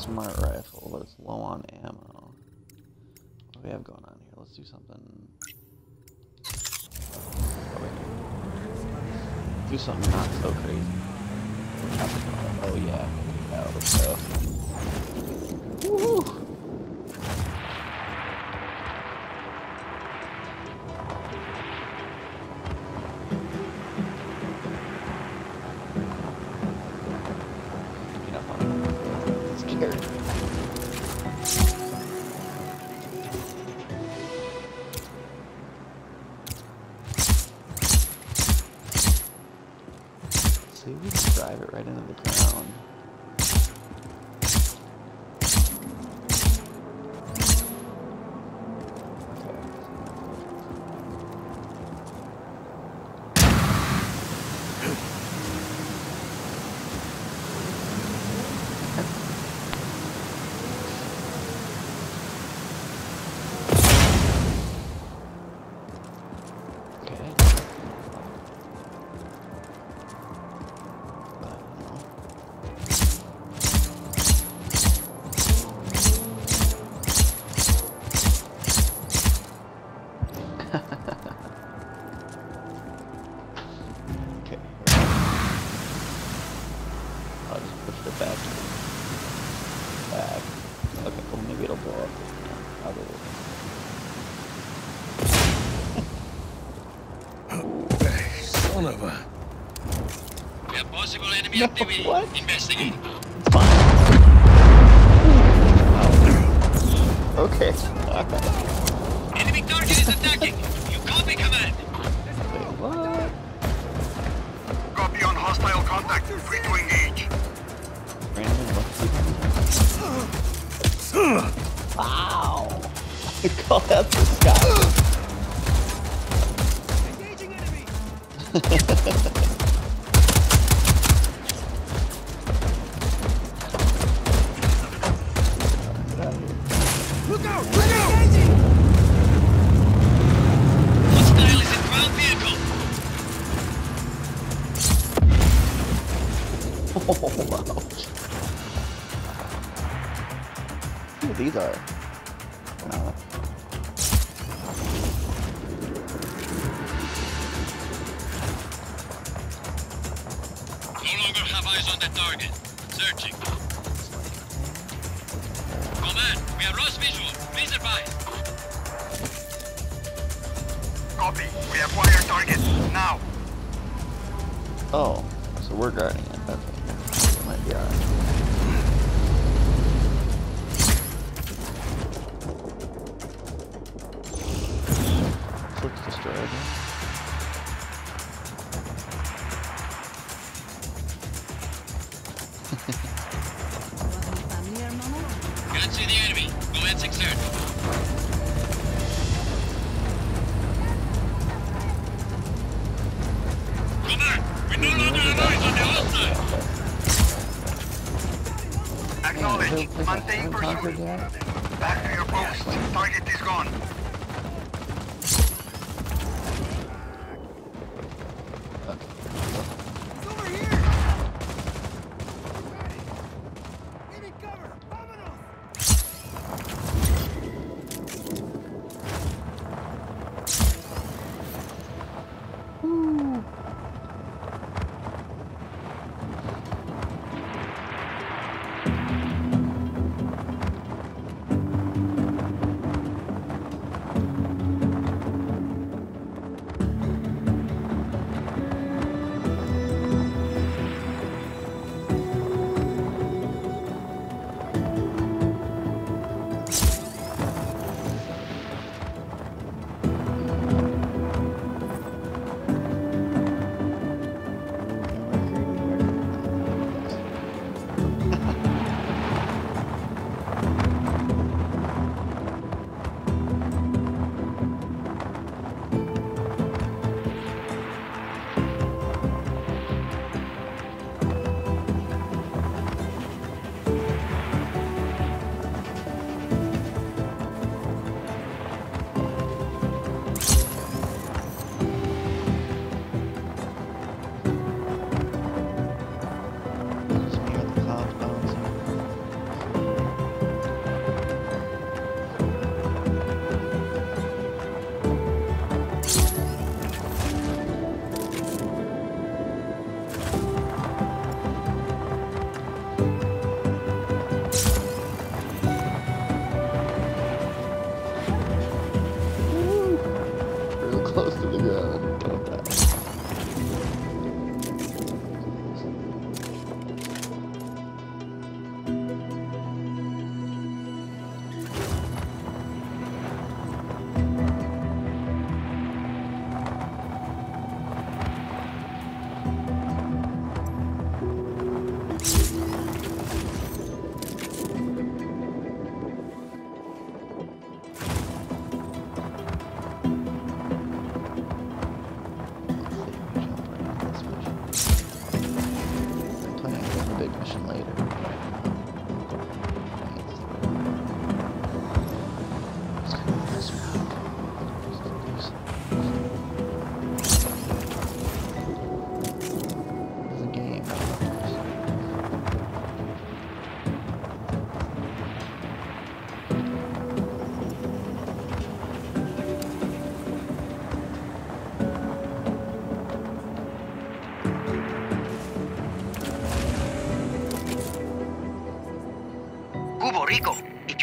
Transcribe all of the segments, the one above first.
smart rifle, but it's low on ammo. What do we have going on here? Let's do something. Oh, wait. Do something not so crazy. Oh yeah. Let's go. Woo! See, we can drive it right into the ground. Enemy activity. What? Investigate. Fine. Okay. Enemy target is attacking. You copy, command. Wait, what? Copy on hostile contact. Free to engage. Wow. I call that the sky. Engaging enemy. Look out! Look out! Hostile is in ground vehicle. Oh, wow. Ooh, these are. Wow. No longer have eyes on the target. Searching. Command, we have lost visual. Please advise. Copy. We acquire target. Now. Oh, so we're guarding it. Okay. It might be alright. Looks destroyed. Can't see the enemy. Commence exert. Command, we no longer have eyes on the hostile. Acknowledge. Maintain Conquered pursuit. yet? Back to your post. Target is gone. It's over here. Give me cover. Vámonos.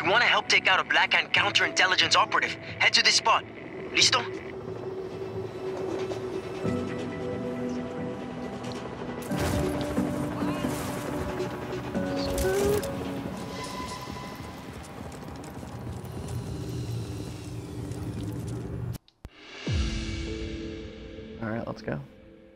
You want to help take out a Black Hand counterintelligence operative? Head to this spot. Listo? All right, let's go.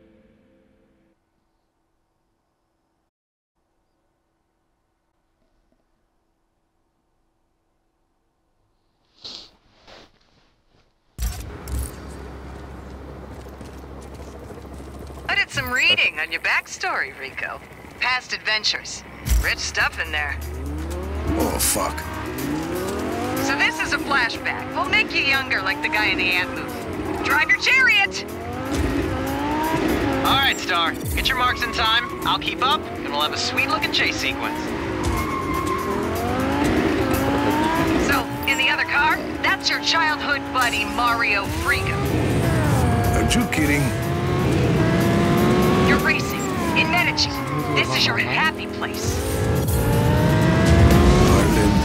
I did some reading on your backstory, Rico. Past adventures. Rich stuff in there. Oh, fuck. So this is a flashback. We'll make you younger like the guy in the Ant movie. Drive your chariot! All right, Star. Get your marks in time. I'll keep up, and we'll have a sweet-looking chase sequence. So, in the other car, that's your childhood buddy, Mario Frigo. Aren't you kidding? You're racing in Medellin. This is your happy place. Ireland.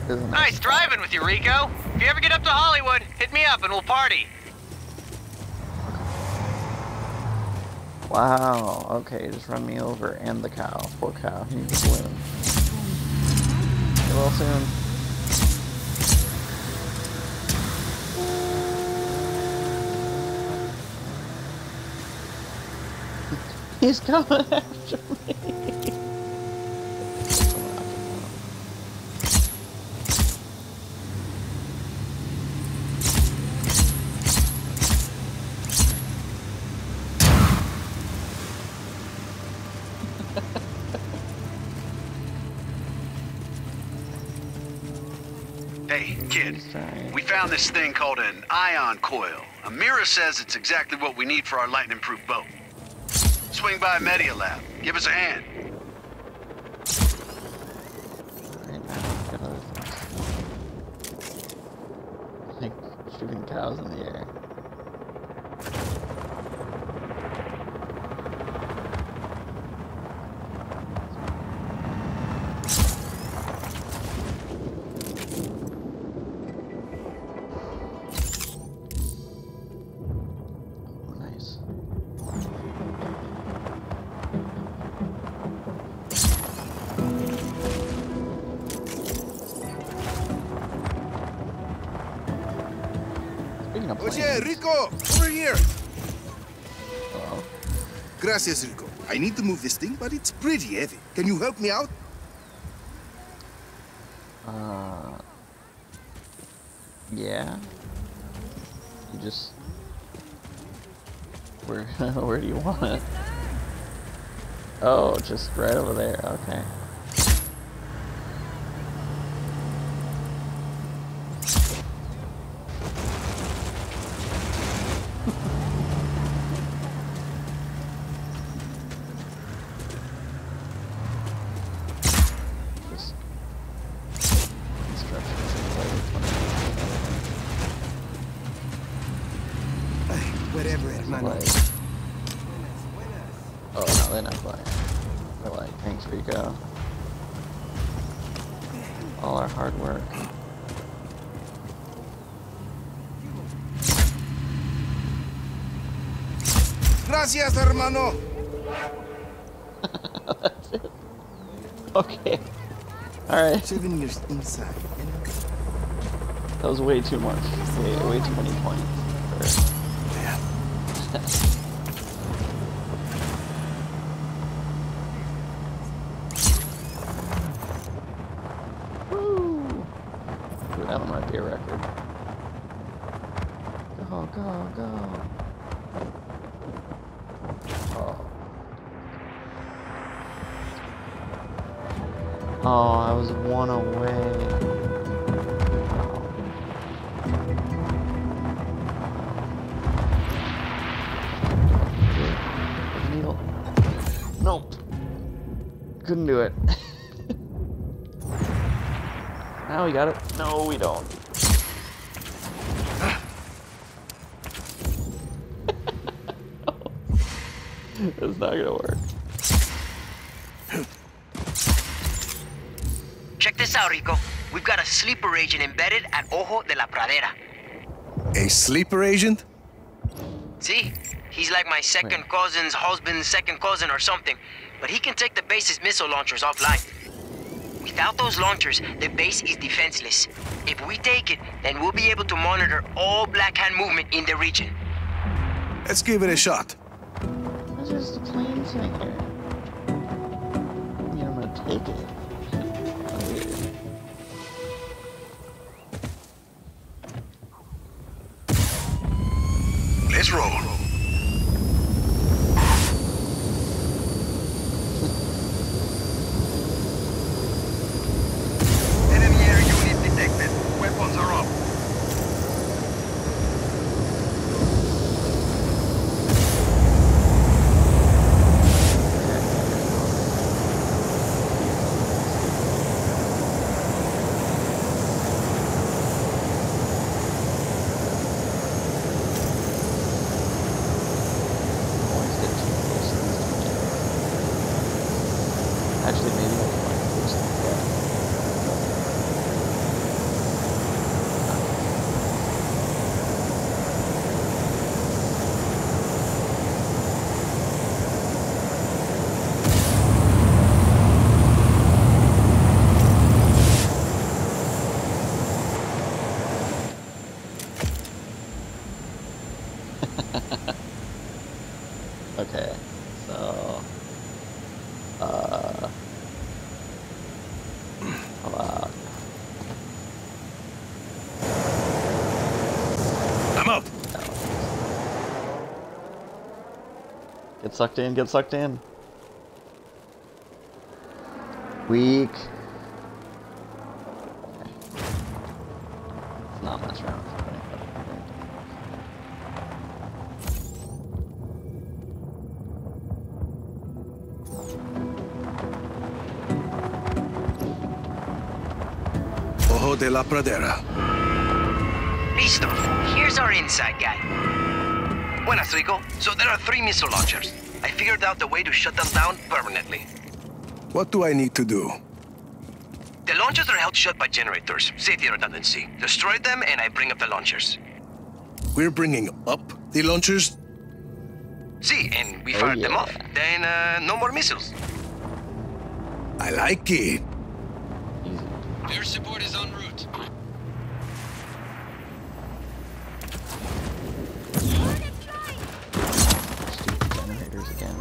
is a Nice spot. driving with you, Rico. If you ever get up to Hollywood, hit me up and we'll party. Wow, okay, just run me over and the cow. Poor cow, he needs a balloon. Get well soon. He's coming after me. Hey, kid. We found this thing called an ion coil. Amira says it's exactly what we need for our lightning-proof boat. Swing by Media Lab. Give us a hand. Alright, now get other things. Like shooting cows in the air. Oh, nice. Speaking of Oye, planes. Rico, over here. Hello? Gracias, Rico. I need to move this thing, but it's pretty heavy. Can you help me out? Yeah. You just... Where, where do you want it? Oh, just right over there, okay. Just instructions in play. Whatever, hermano. Like, oh no, they're not playing. They're like, thanks Rico. All our hard work. Gracias, hermano. That's it. Okay. Alright. 7 years inside. That was way too much. Way too many points. Woo! Ooh, that one might be a record. Go, go, go. Oh. Oh, I was one away. Needle. Nope. Couldn't do it. Now we got it. No, we don't. That's not gonna work. Check this out, Rico. We've got a sleeper agent embedded at Ojo de la Pradera. A sleeper agent? See? He's like my second cousin's husband's second cousin or something, but he can take the base's missile launchers offline. Without those launchers, the base is defenseless. If we take it, then we'll be able to monitor all Black Hand movement in the region. Let's give it a shot. There's just a plane sitting here. I mean, I'm gonna take it. Let's roll. Enemy air unit detected. Weapons are up. Always get too close to these tornadoes. Actually, maybe I can like boost the sucked in, get sucked in. Weak. Okay. Not much round. Ojo de la Pradera. Listo. Here's our inside guy. Buenas, Rico. So there are 3 missile launchers. I figured out the way to shut them down permanently. What do I need to do? The launchers are held shut by generators. Safety redundancy. Destroy them and I bring up the launchers. We're bringing up the launchers? See, and we fired them off. Then, no more missiles. I like it. Air support is en route. Stupid generators again.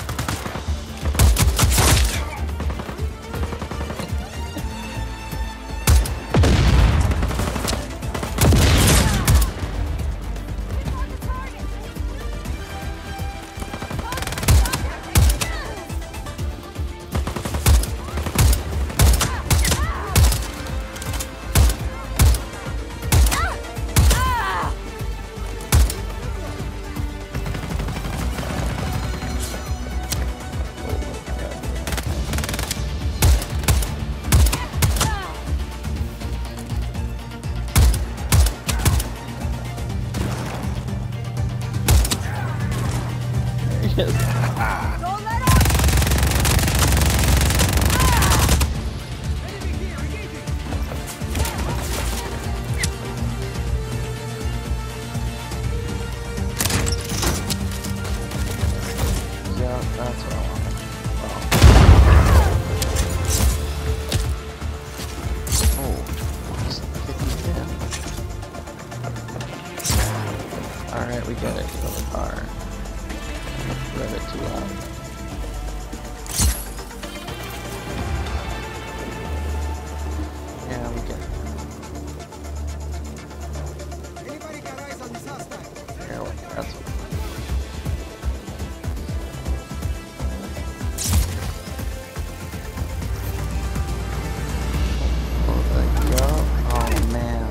Alright, we get it. Get on the car. Rev it too loud. Yeah, we get it. Anybody got eyes on the suspect? Yeah, well, that's what. Oh man.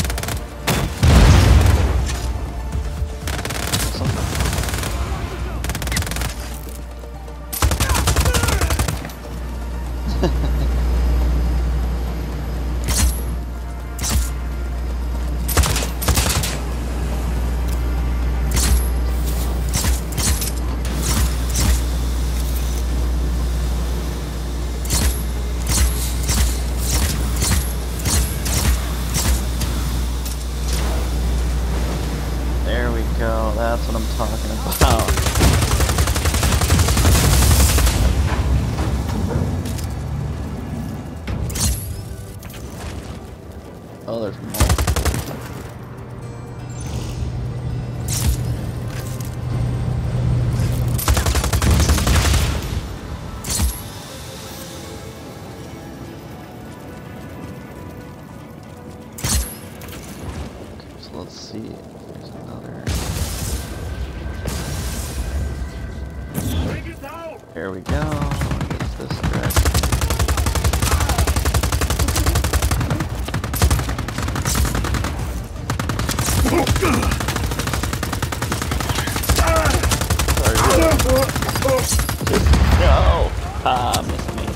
There we go, that's what I'm talking about. Oh, there's more. Okay, so let's see if there's another. Here we go. It's this direction. No! Ah, missed me.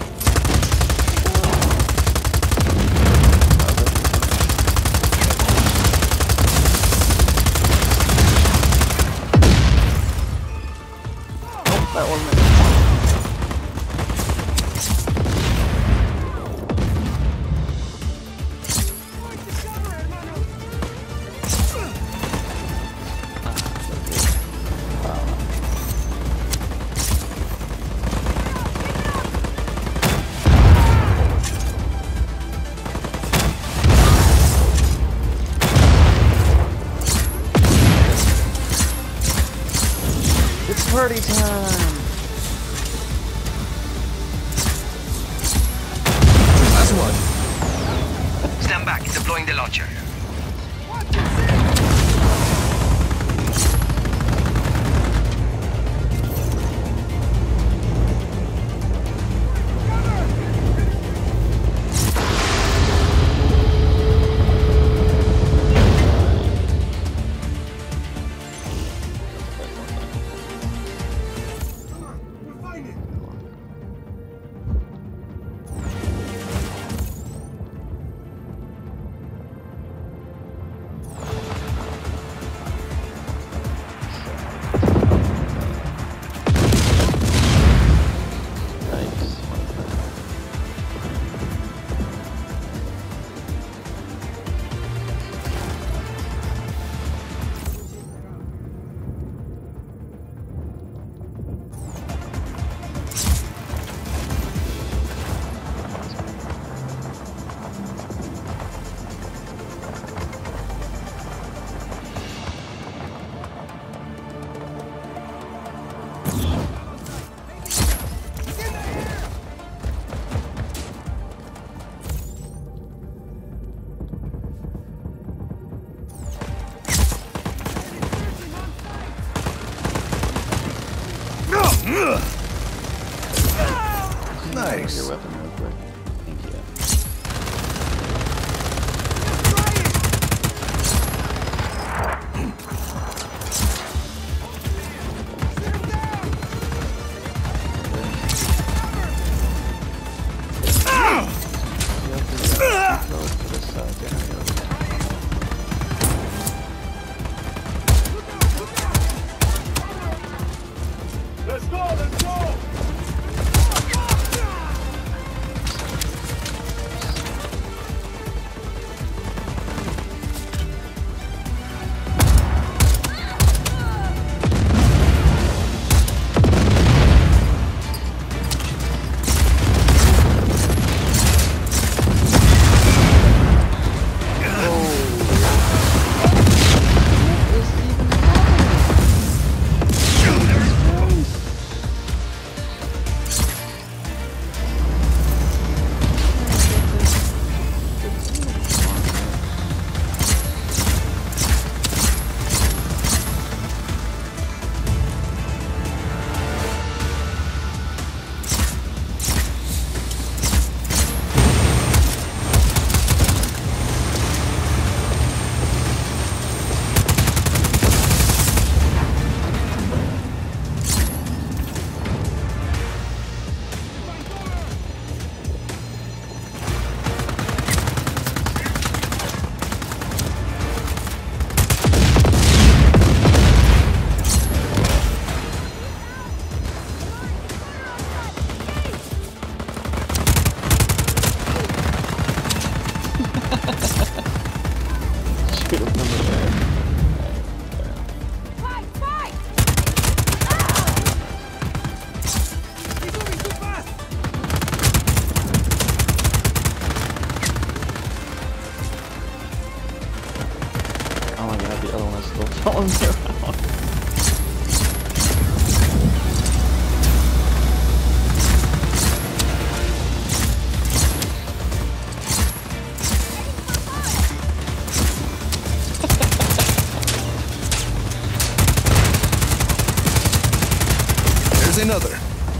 Oh, that wasn't it. It's party time! Last one. Stand back, deploying the launcher. following me around. There's another.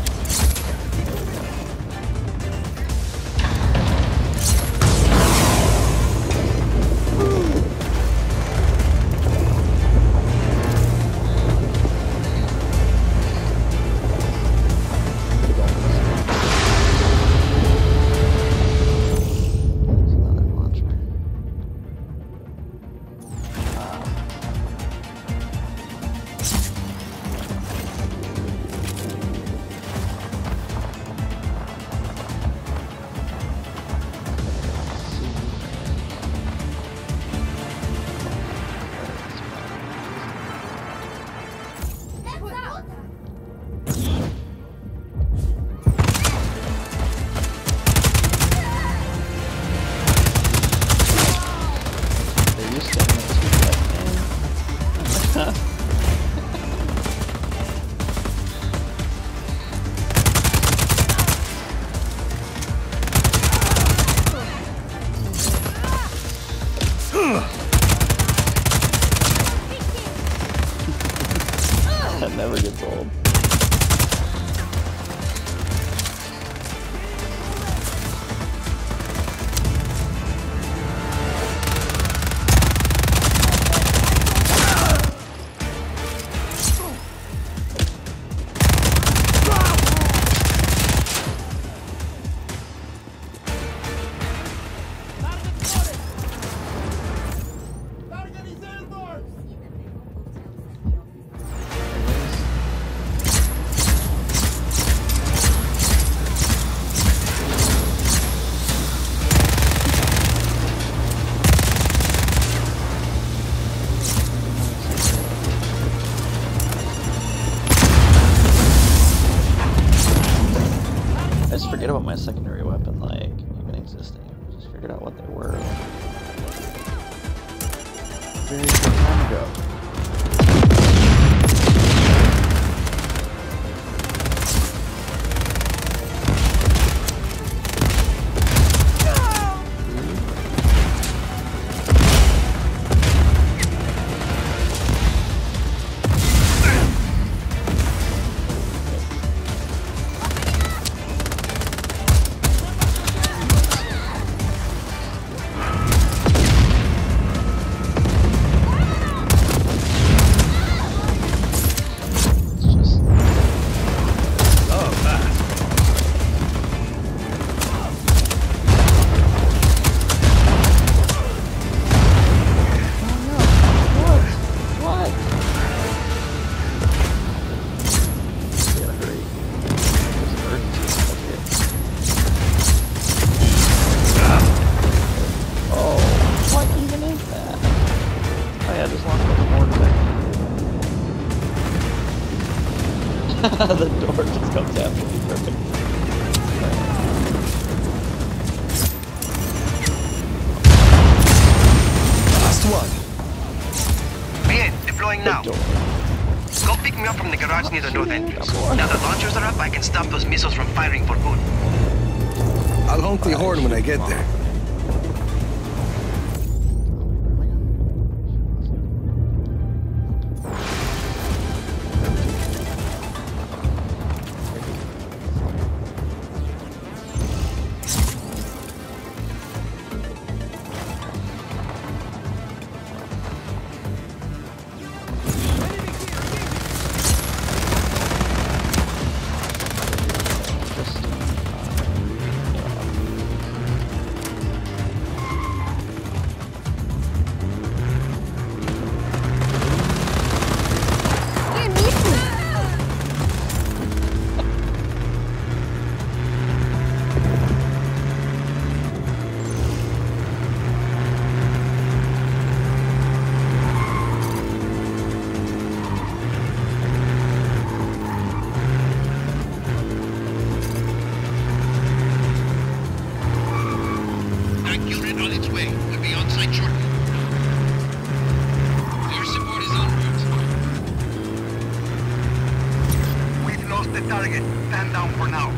That never gets old. I just forget about my secondary weapon, like, even existing. I just figured out what they were. Very good time ago. The door just comes after me, perfect. Last one. Bien, deploying now. Go pick me up from the garage near the north entrance. Now the launchers are up, I can stop those missiles from firing for good. I'll honk the horn when I get there. target. Stand down for now.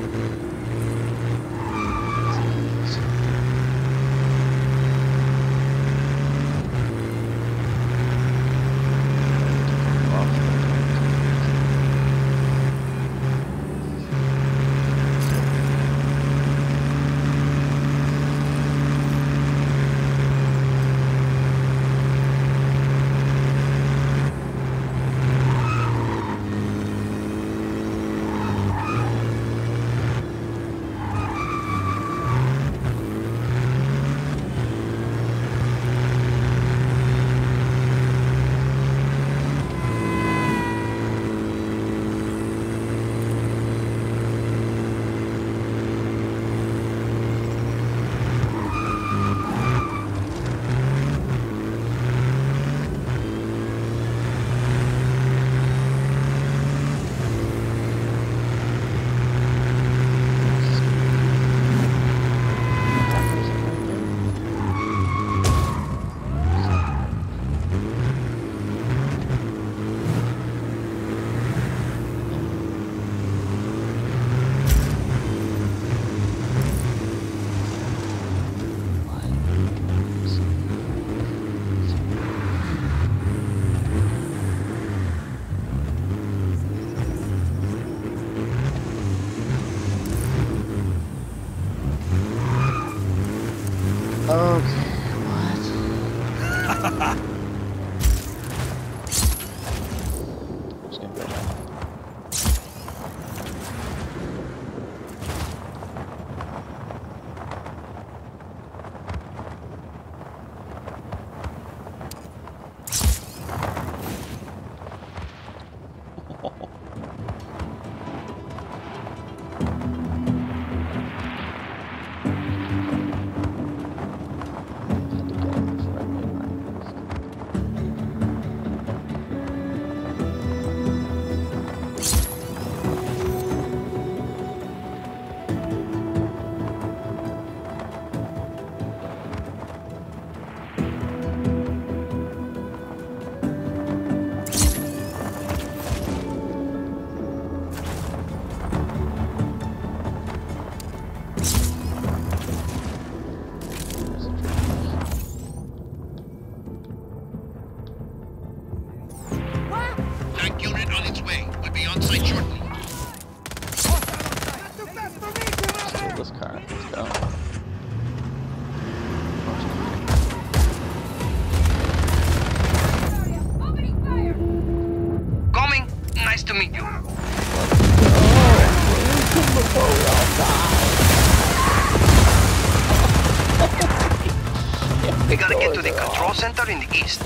We gotta get to the control center in the east.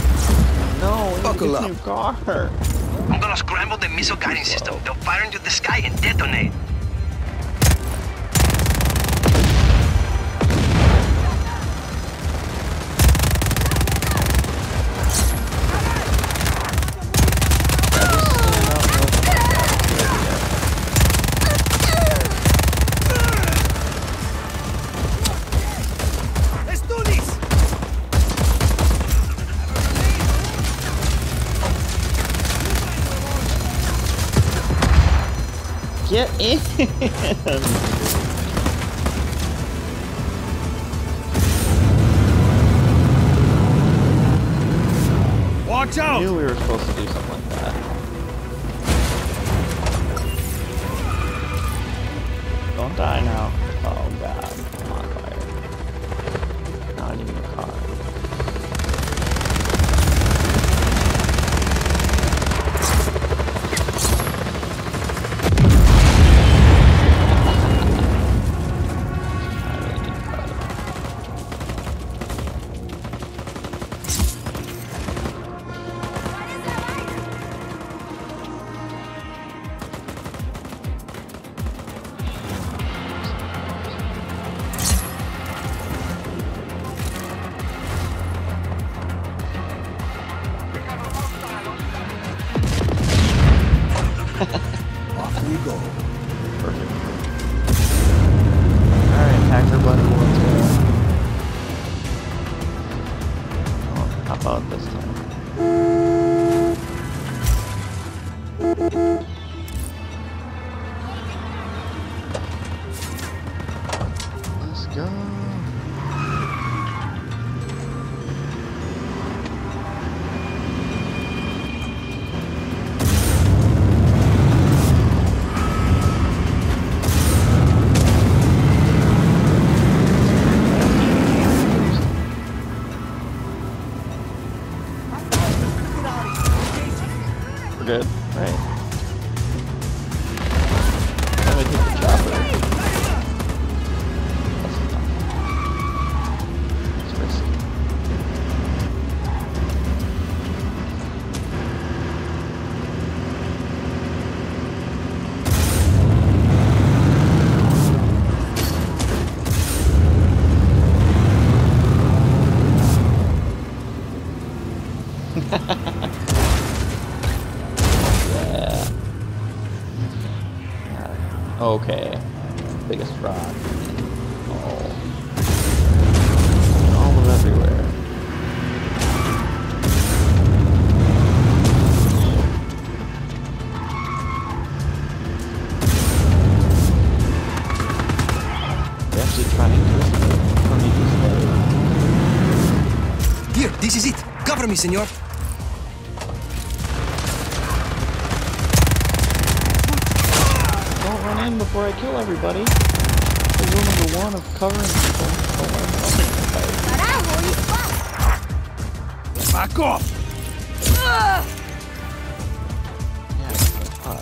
No, buckle up. Car. I'm gonna scramble the missile guiding system. They'll fire into the sky and detonate. Get in! Watch out! I knew we were supposed to do something like that. Don't die now. Oh god, I'm on fire. Now I need a car. go. We're good, right? Let me take the chopper. That's enough. It's risky. Okay. Biggest rock. Oh. All of everywhere. They're actually trying to Here, this is it. Cover me, senor. Don't run in before I kill everybody. It's rule number 1 of covering people. Don't let them fight. Back off! Yeah, that's hot.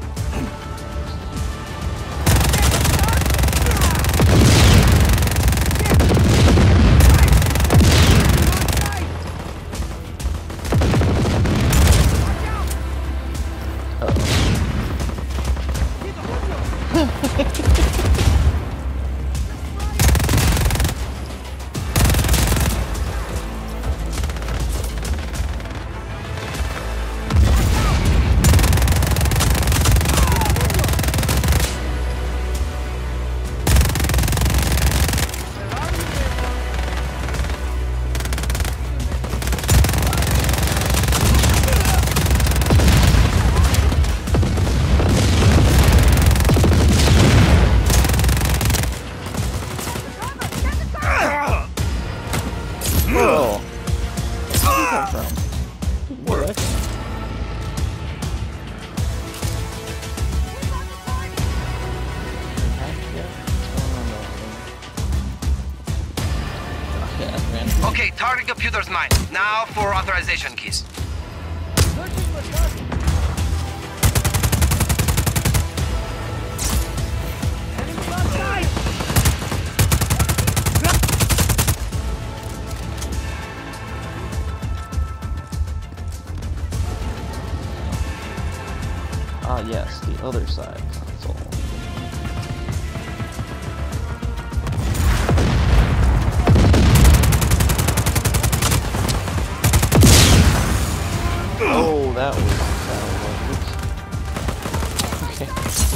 Whoa! Where'd you come from? What? Okay, target computer's mine. Now for authorization keys. Ah, yes, the other side console. Oh, that was oops. Okay.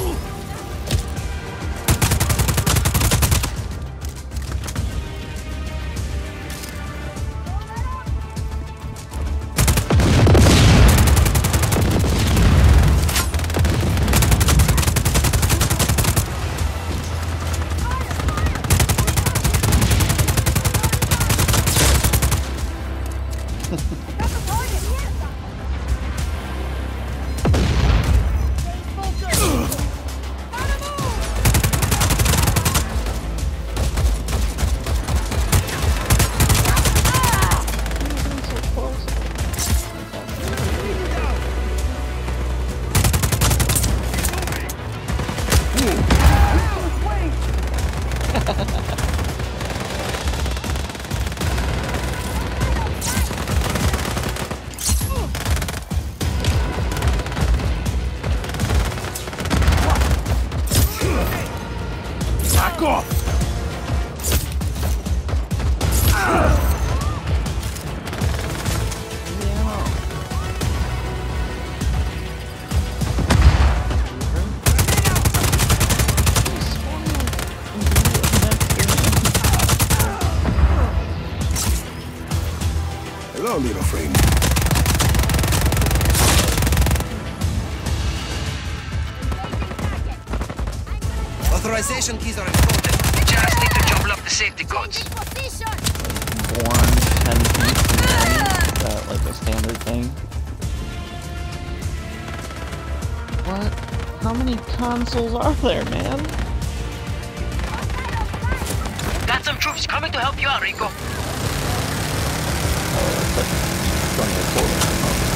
Back off! Hello, little friend. Authorization keys are exploded. You just need to jumble up the safety codes. Born 10 feet from range. Is that like a standard thing? What? How many consoles are there, man? Got some troops coming to help you out, Rico. Oh, that's like 20 or 40.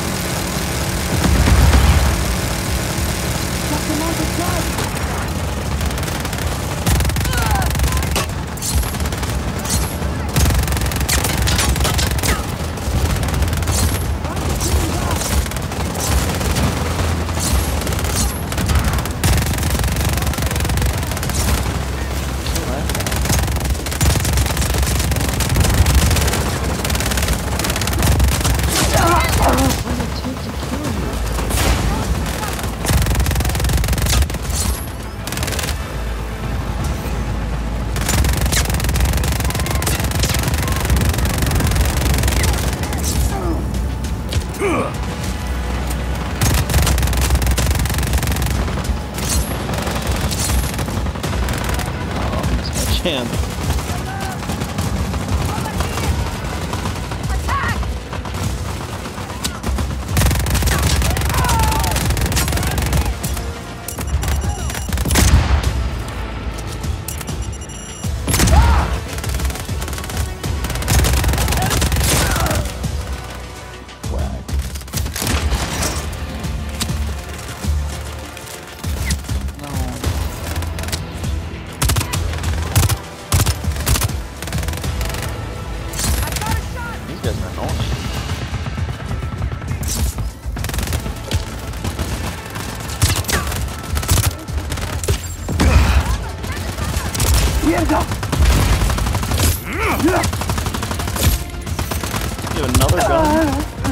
Chance. Another gun?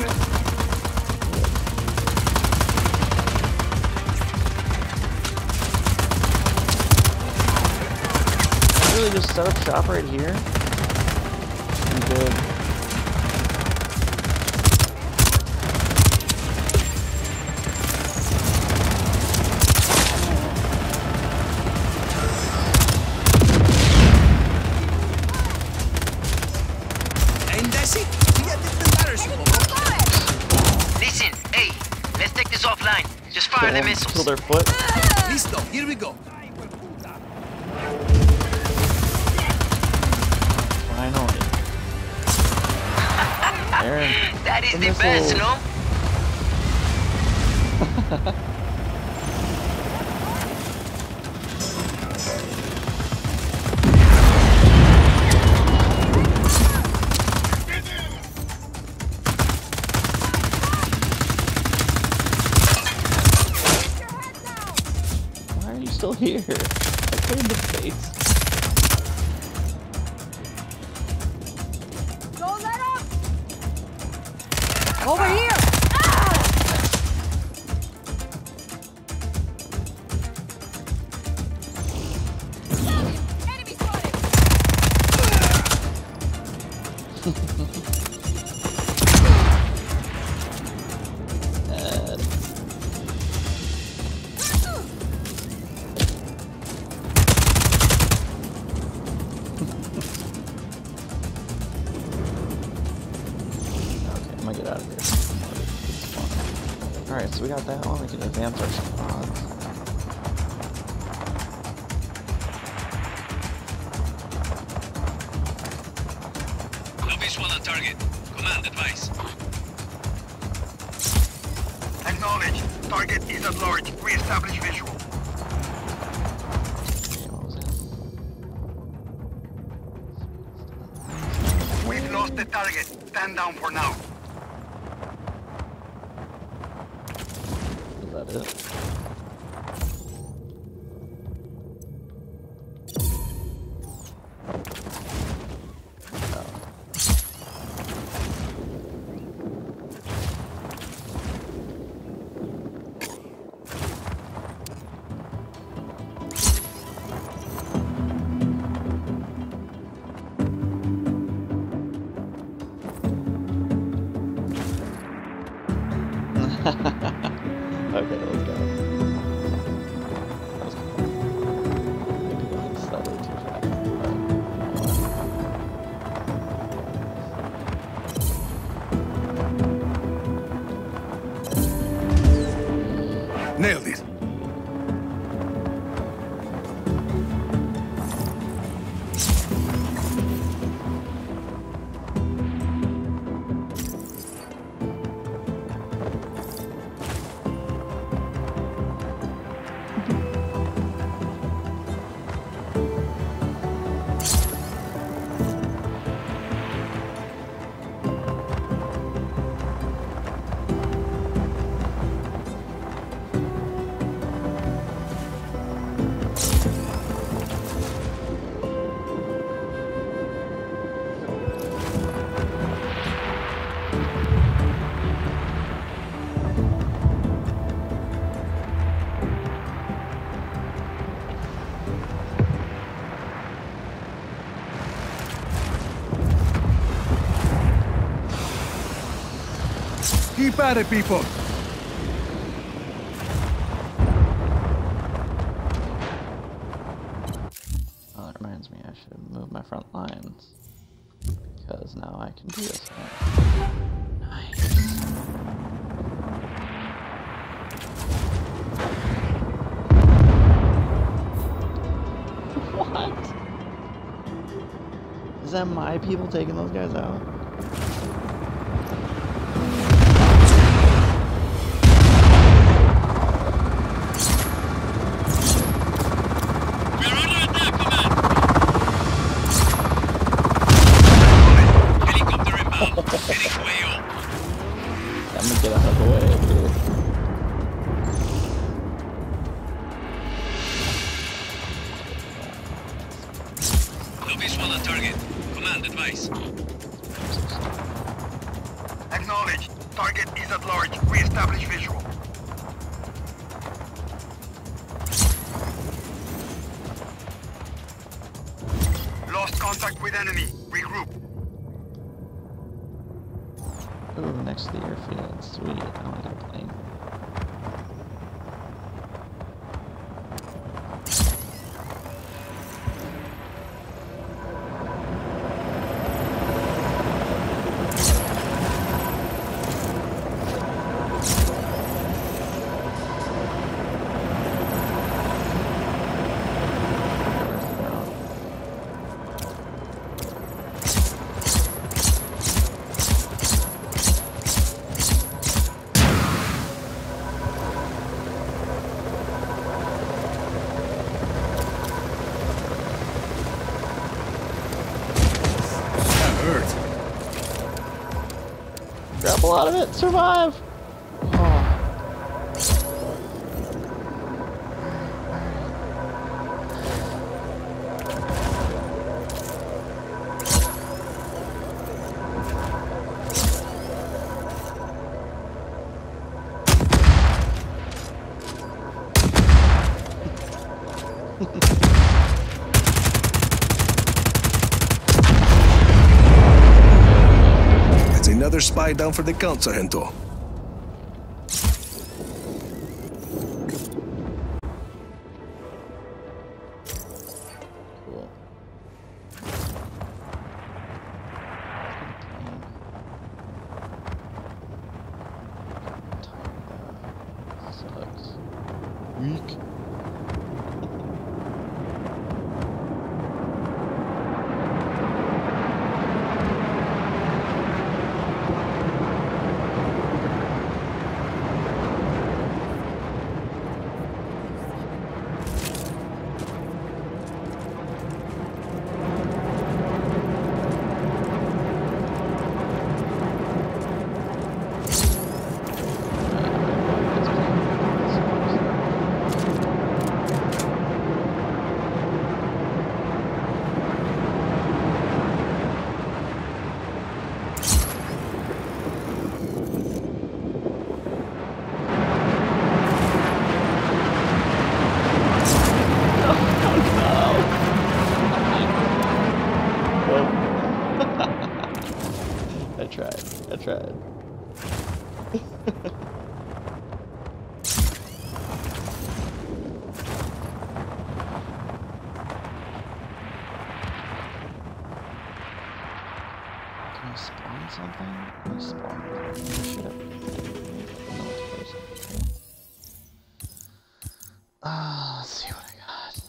Really just set up shop right here? I'm good. Listen, hey, let's take this offline. Just fire the missiles. Kill their foot. Listo, here we go. Finally. Aaron, that is the best, no? Why are you still here? I cleared the face. Don't let up! Over here! Enemy spotted! I'm gonna get out of here. Alright, so we got that one. We can advance our squads. No visual on target. Command advice. Acknowledge. Target is at large. Re-establish visual. What was it? We've lost the target. Stand down for now. Is that it? Okay, let's go. That was cool. Maybe I slightly too fast. But, Keep at it, people. Oh, that reminds me, I should move my front lines. Because now I can do this. Nice. What? Is that my people taking those guys out? I'm gonna get out of the way here. No visual on target. Command advice. Acknowledged. Target is at large. Re-establish visual. Lost contact with enemy. Regroup. Ooh, next to the airfield. Sweet. I want to get a plane. Grapple out of it, survive! Oh. Another spy down for the count, Sargento. Cool. Sucks. Weak. I tried. Can I spawn something? Can I spawn shit? No, it's crazy. Let's see what I got.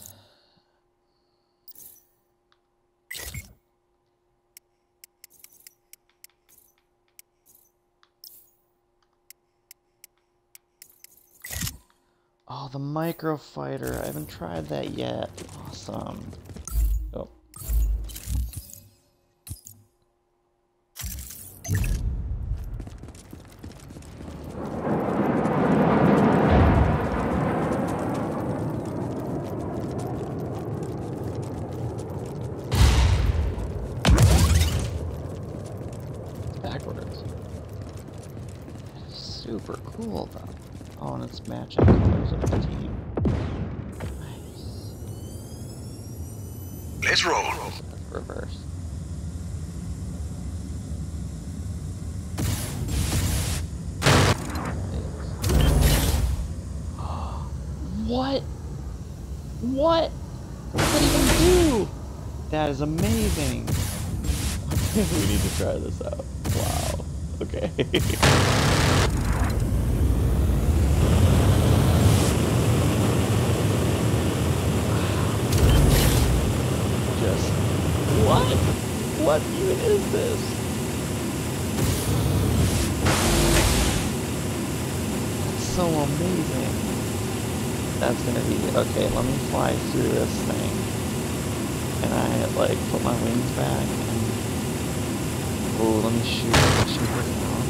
Oh, the micro fighter. I haven't tried that yet. Awesome. Oh. Backwards. That is super cool though. Oh, and it's matching colors of the team. Nice. Let's roll. Reverse. What? What does that even do? That is amazing. We need to try this out. Wow. Okay. Just what? What even is this? That's so amazing. That's gonna be okay. Let me fly through this thing. Can I like put my wings back and oh, let me shoot her down.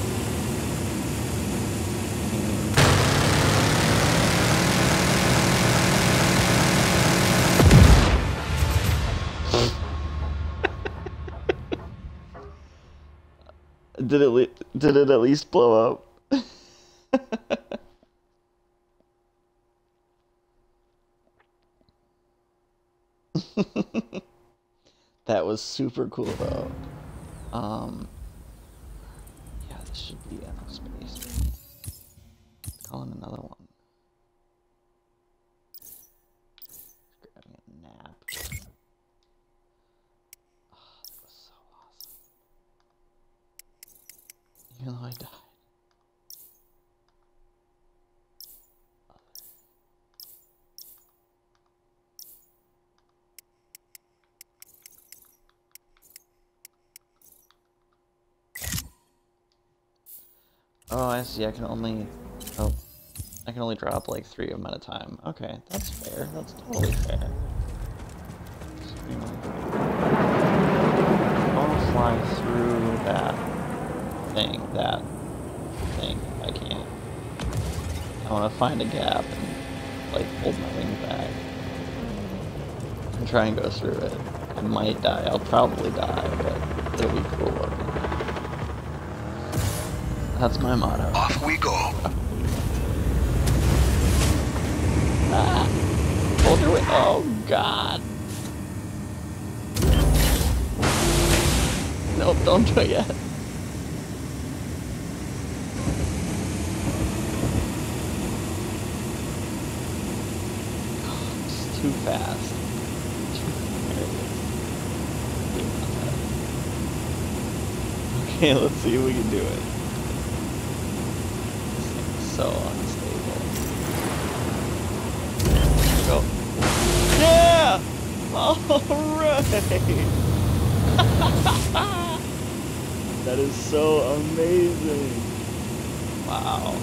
Did it at least blow up? That was super cool though. Yeah, this should be enough space. Let's call in another one. Grabbing a nap. Oh, that was so awesome. Even though I died. Oh, I see. I can only drop like 3 of them at a time. Okay, that's fair. That's totally fair. I want to fly through that thing. I can't. I want to find a gap and like hold my wings back and try and go through it. I might die. I'll probably die, but it'll be cool looking. That's my motto. Off we go. Ah, hold your way. Oh God. Nope, don't do it yet. It's too fast. Okay, let's see if we can do it. So unstable. Go. Yeah! Alright! That is so amazing. Wow.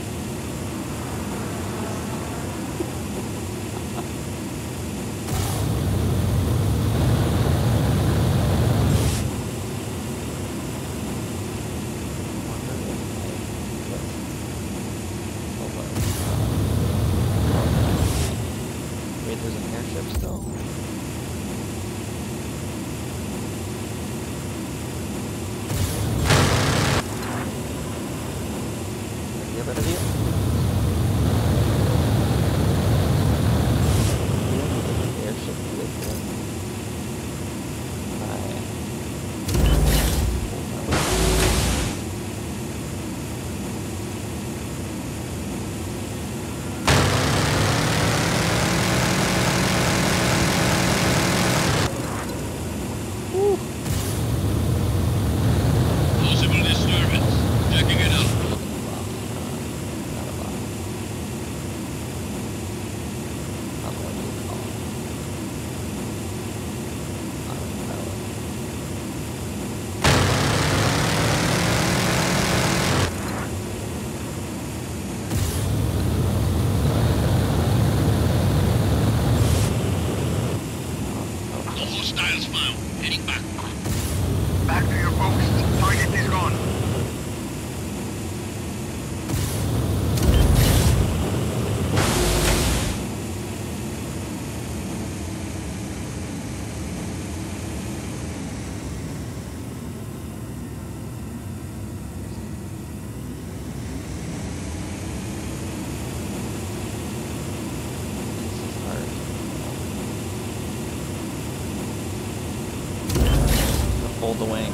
Hold the wings.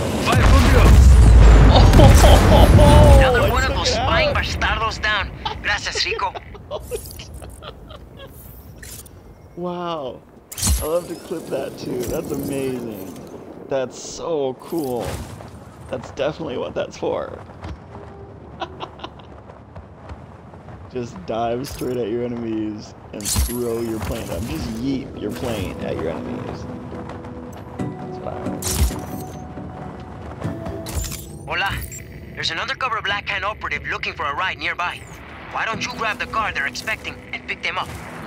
Another one of those spying bastardos down. Gracias, Rico. Wow. I'll have to clip that too. That's amazing. That's so cool. That's definitely what that's for. Just dive straight at your enemies and throw your plane up. Just yeet your plane at your enemies. That's what I heard. Hola. There's an undercover Black Hand operative looking for a ride nearby. Why don't you grab the car they're expecting and pick them up?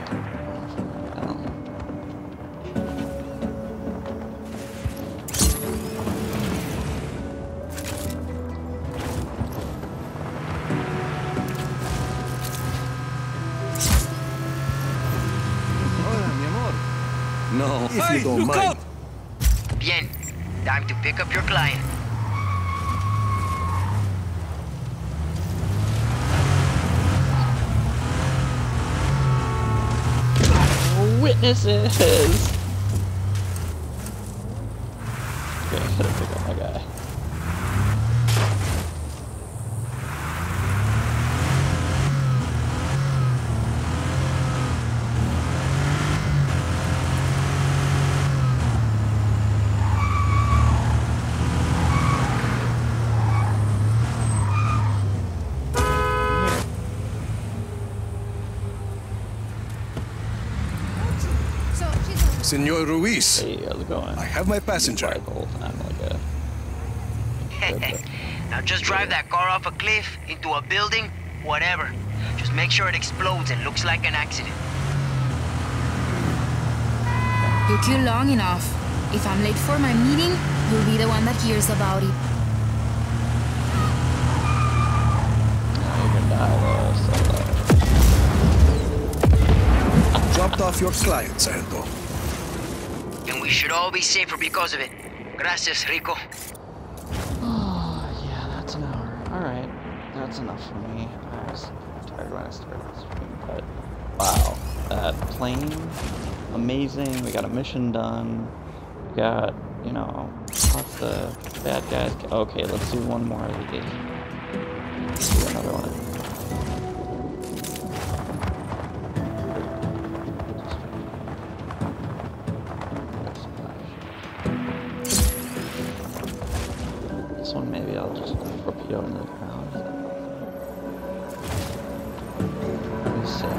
No, if you don't mind. Bien. Time to pick up your client. Witnesses! Okay, I gotta pick up my guy. Senor Ruiz. Hey, how's it going? I have my passenger. The whole time, like Now just drive that car off a cliff, into a building, whatever. Just make sure it explodes and looks like an accident. You queue long enough. If I'm late for my meeting, you'll be the one that hears about it. you can die though, so Dropped off your client, Santo. And we should all be safer because of it. Gracias, Rico. Oh, yeah, that's an hour. Alright, that's enough for me. I was tired when I started the stream, but wow, that plane, amazing. We got a mission done. We got, you know, lots of bad guys. Okay, let's do one more of these. Let's do another one of these. This one maybe I'll just torpedo into the ground. Let me see.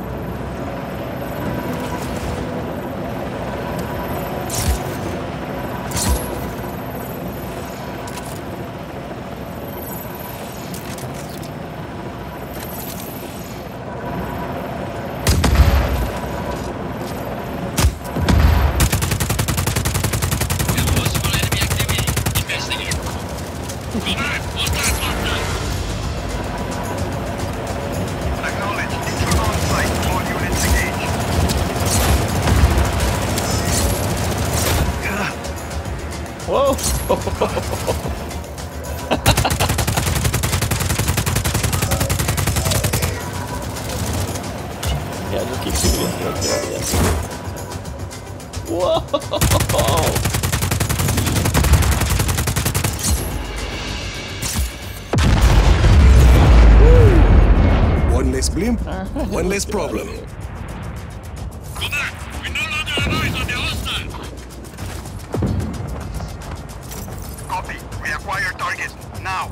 Whoa! Yeah, just keep shooting until it's good. Whoa! One less blimp, one less problem. Commander, we no longer have eyes on the hostile. Copy. We acquire target. Now.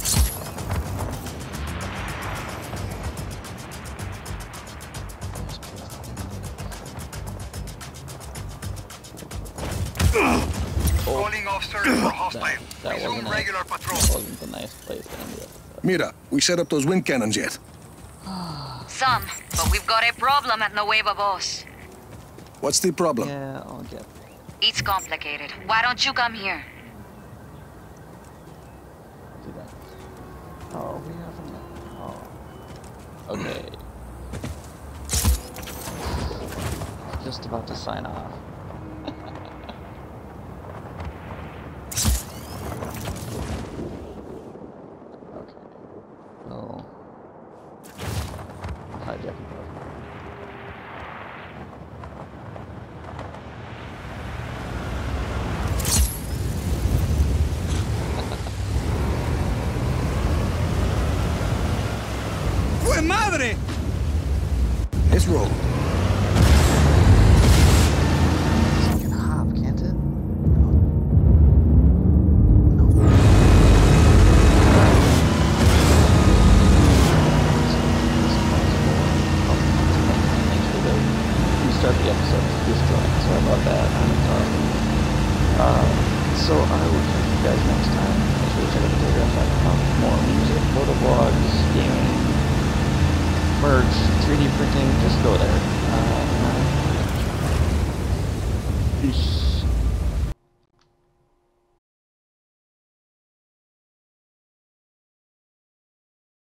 Calling off search for hostile. That Resume regular patrol. wasn't a nice place to end it. Mira, we set up those wind cannons yet. Some, but we've got a problem at Nueva Boss. What's the problem? Yeah, I'll get. It's complicated. Why don't you come here? Do that. Oh, we haven't. Oh. Okay. Just about to sign off. Okay. Well. Hijack it. Fue madre! Let's roll. guys next time. Make sure to check out the Daygraph.com for more music, photo blogs, gaming, merch, 3D printing. Just go there. Peace.